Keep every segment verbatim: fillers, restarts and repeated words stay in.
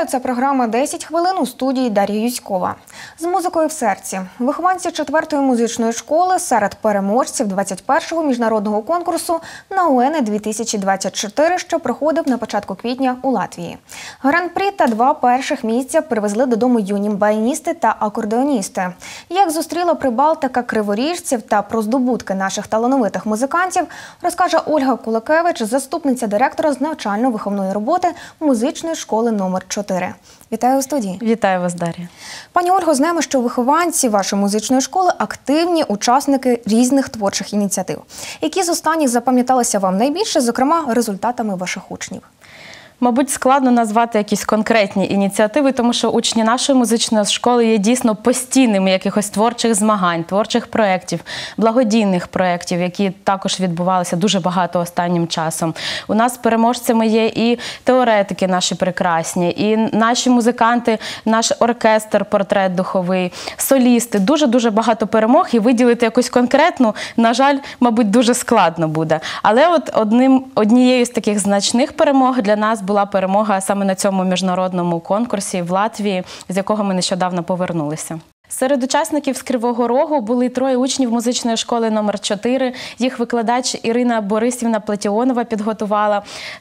Вітаю, це програма «десять хвилин» у студії Дар'я Юськова. З музикою в серці. Вихованці четвертої музичної школи серед переможців двадцять першого міжнародного конкурсу «Науени дві тисячі двадцять чотири», що проходив на початку квітня у Латвії. Гран-прі та два перших місця привезли додому юні баяністи та акордеоністи. Як зустріла Прибалтика криворіжців та про здобутки наших талановитих музикантів, розкаже Ольга Кулакевич, заступниця директора з навчально-виховної роботи музичної школи номер чотири. Вітаю у студії. Вітаю вас, Дар'я. Пані Ольго, знаємо, що вихованці вашої музичної школи – активні учасники різних творчих ініціатив. Які з останніх запам'яталися вам найбільше, зокрема, результатами ваших учнів? Мабуть, складно назвати якісь конкретні ініціативи, тому що учні нашої музичної школи є дійсно постійними якихось творчих змагань, творчих проєктів, благодійних проєктів, які також відбувалися дуже багато останнім часом. У нас переможцями є і теоретики наші прекрасні, і наші музиканти, наш оркестр «Портрет духовий», солісти. Дуже-дуже багато перемог, і виділити якусь конкретну, на жаль, мабуть, дуже складно буде. Але от одним, однією з таких значних перемог для нас була перемога саме на цьому міжнародному конкурсі в Латвії, з якого ми нещодавно повернулися. Серед учасників з Кривого Рогу були троє учнів музичної школи номер чотири. Їх викладач Ірина Борисівна Платіонова підготувала.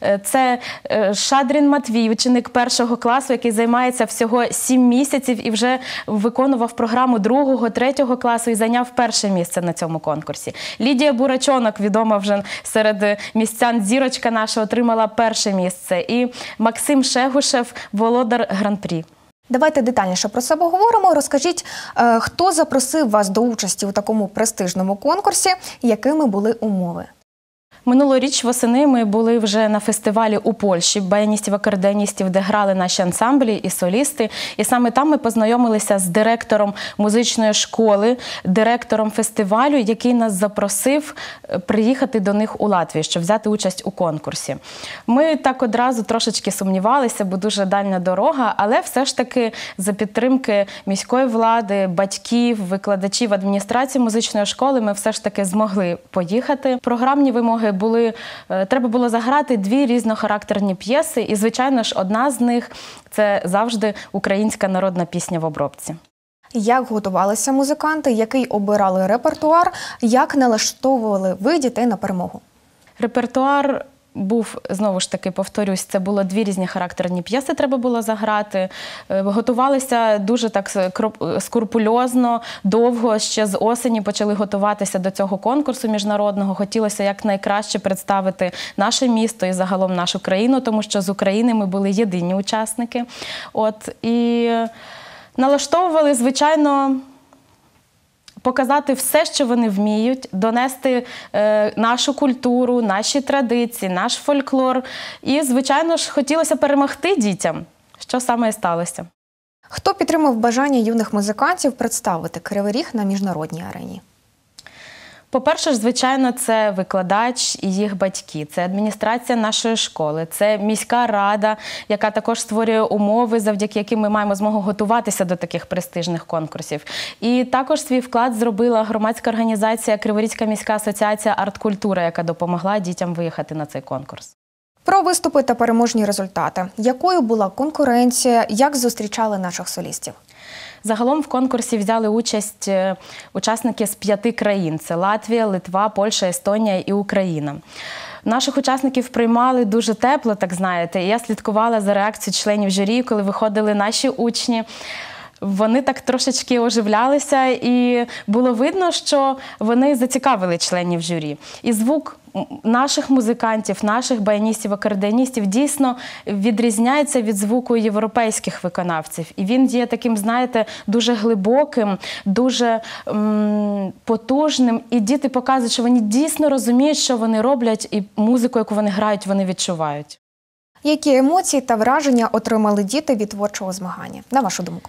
Це Шадрін Матвій, ученик першого класу, який займається всього сім місяців і вже виконував програму другого, третього класу і зайняв перше місце на цьому конкурсі. Лідія Бурачонок, відома вже серед містян зірочка наша, отримала перше місце. І Максим Шегушев, володар гран-прі. Давайте детальніше про це поговоримо. Розкажіть, хто запросив вас до участі у такому престижному конкурсі, якими були умови? Минулоріч восени ми були вже на фестивалі у Польщі баяністів-акордеоністів, де грали наші ансамблі і солісти. І саме там ми познайомилися з директором музичної школи, директором фестивалю, який нас запросив приїхати до них у Латвію, щоб взяти участь у конкурсі. Ми так одразу трошечки сумнівалися, бо дуже дальня дорога, але все ж таки за підтримки міської влади, батьків, викладачів адміністрації музичної школи ми все ж таки змогли поїхати. Програмні вимоги були, треба було заграти дві різнохарактерні п'єси, і, звичайно ж, одна з них – це завжди українська народна пісня в обробці. Як готувалися музиканти, який обирали репертуар, як налаштовували ви дітей на перемогу? Репертуар був, знову ж таки, повторюсь, це було дві різні характерні п'єси, треба було заграти. Готувалися дуже так скрупульозно, довго, ще з осені почали готуватися до цього конкурсу міжнародного. Хотілося якнайкраще представити наше місто і загалом нашу країну, тому що з України ми були єдині учасники. От, і налаштовували, звичайно, показати все, що вони вміють, донести е, нашу культуру, наші традиції, наш фольклор. І, звичайно ж, хотілося перемогти дітям, що саме і сталося. Хто підтримав бажання юних музикантів представити Кривий Ріг на міжнародній арені? По-перше ж, звичайно, це викладач і їх батьки, це адміністрація нашої школи, це міська рада, яка також створює умови, завдяки яким ми маємо змогу готуватися до таких престижних конкурсів. І також свій вклад зробила громадська організація Криворізька міська асоціація арт-культура, яка допомогла дітям виїхати на цей конкурс. Про виступи та переможні результати. Якою була конкуренція, як зустрічали наших солістів? Загалом в конкурсі взяли участь учасники з п'яти країн – це Латвія, Литва, Польща, Естонія і Україна. Наших учасників приймали дуже тепло, так знаєте. Я слідкувала за реакцією членів журі, коли виходили наші учні. Вони так трошечки оживлялися, і було видно, що вони зацікавили членів журі. І звук наших музикантів, наших баяністів-акордеоністів дійсно відрізняється від звуку європейських виконавців. І він є таким, знаєте, дуже глибоким, дуже м, потужним. І діти показують, що вони дійсно розуміють, що вони роблять, і музику, яку вони грають, вони відчувають. Які емоції та враження отримали діти від творчого змагання, на вашу думку?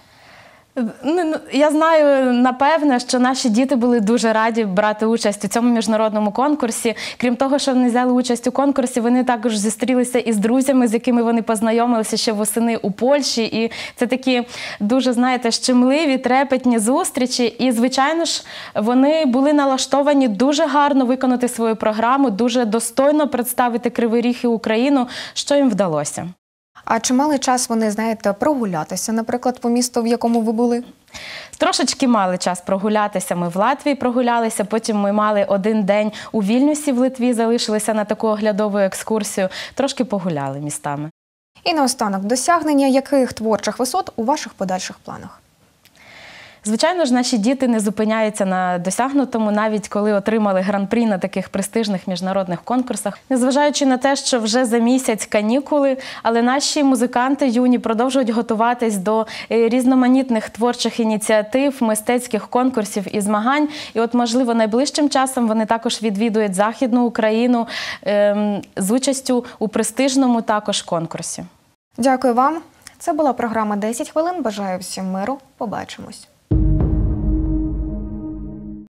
Я знаю, напевне, що наші діти були дуже раді брати участь у цьому міжнародному конкурсі. Крім того, що вони взяли участь у конкурсі, вони також зустрілися із друзями, з якими вони познайомилися ще восени у Польщі. І це такі дуже, знаєте, щемливі, трепетні зустрічі. І, звичайно ж, вони були налаштовані дуже гарно виконати свою програму, дуже достойно представити Кривий Ріг і Україну, що їм вдалося. А чи мали час вони, знаєте, прогулятися, наприклад, по місту, в якому ви були? Трошечки мали час прогулятися. Ми в Латвії прогулялися, потім ми мали один день у Вільнюсі в Литві, залишилися на таку оглядову екскурсію, трошки погуляли містами. І наостанок, досягнення яких творчих висот у ваших подальших планах? Звичайно ж, наші діти не зупиняються на досягнутому, навіть коли отримали гран-прі на таких престижних міжнародних конкурсах. Незважаючи на те, що вже за місяць канікули, але наші музиканти юні продовжують готуватись до різноманітних творчих ініціатив, мистецьких конкурсів і змагань. І от, можливо, найближчим часом вони також відвідують Західну Україну ем, з участю у престижному також конкурсі. Дякую вам. Це була програма «десять хвилин». Бажаю всім миру. Побачимось.